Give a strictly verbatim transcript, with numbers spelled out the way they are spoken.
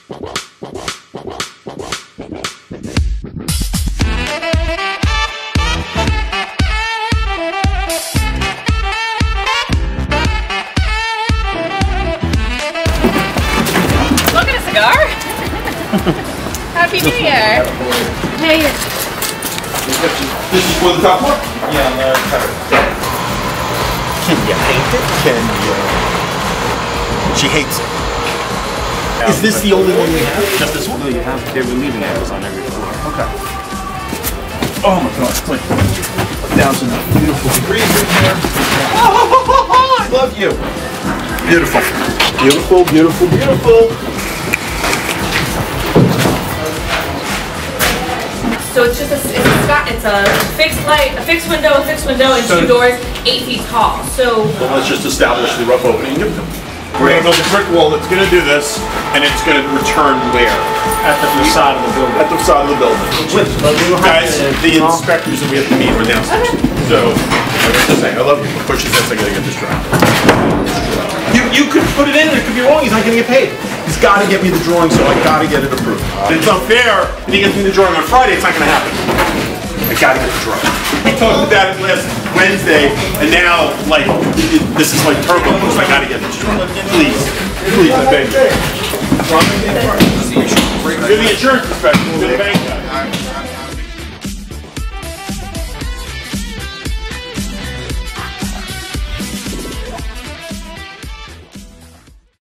Happy New Year! Hey. This is for the top one? Yeah, on the cover. Can you hate it? Can you? She hates it. Is this the only one we have? Just this one? No, you have, they're relieving angles on every floor. Okay. Oh my God, clean. Down some beautiful degrees in here. Oh, I love you. Beautiful. Beautiful, beautiful, beautiful. So it's just a, it's a, it's a fixed light, a fixed window, a fixed window, and So two doors, eight feet tall. So well, let's just establish the rough opening. We're going to build a brick wall that's going to do this, and it's going to return where? At the facade of the building. At the facade of the building. Which, but we will have Guys, to, the inspectors that we have to meet are downstairs. So, like I was saying, I love you. Push this in, so I got to get this drawing. You, you could put it in, it could be wrong, he's not going to get paid. He's got to get me the drawing, so I got to get it approved. And it's unfair if he gets me the drawing on Friday, it's not going to happen. I got to get the drawing. I talked about it last Wednesday, and now, like, it, this is like turbo boost. I got to get this drawing. Please. Please, I beg you. You're the insurance inspector. You're the bank guy.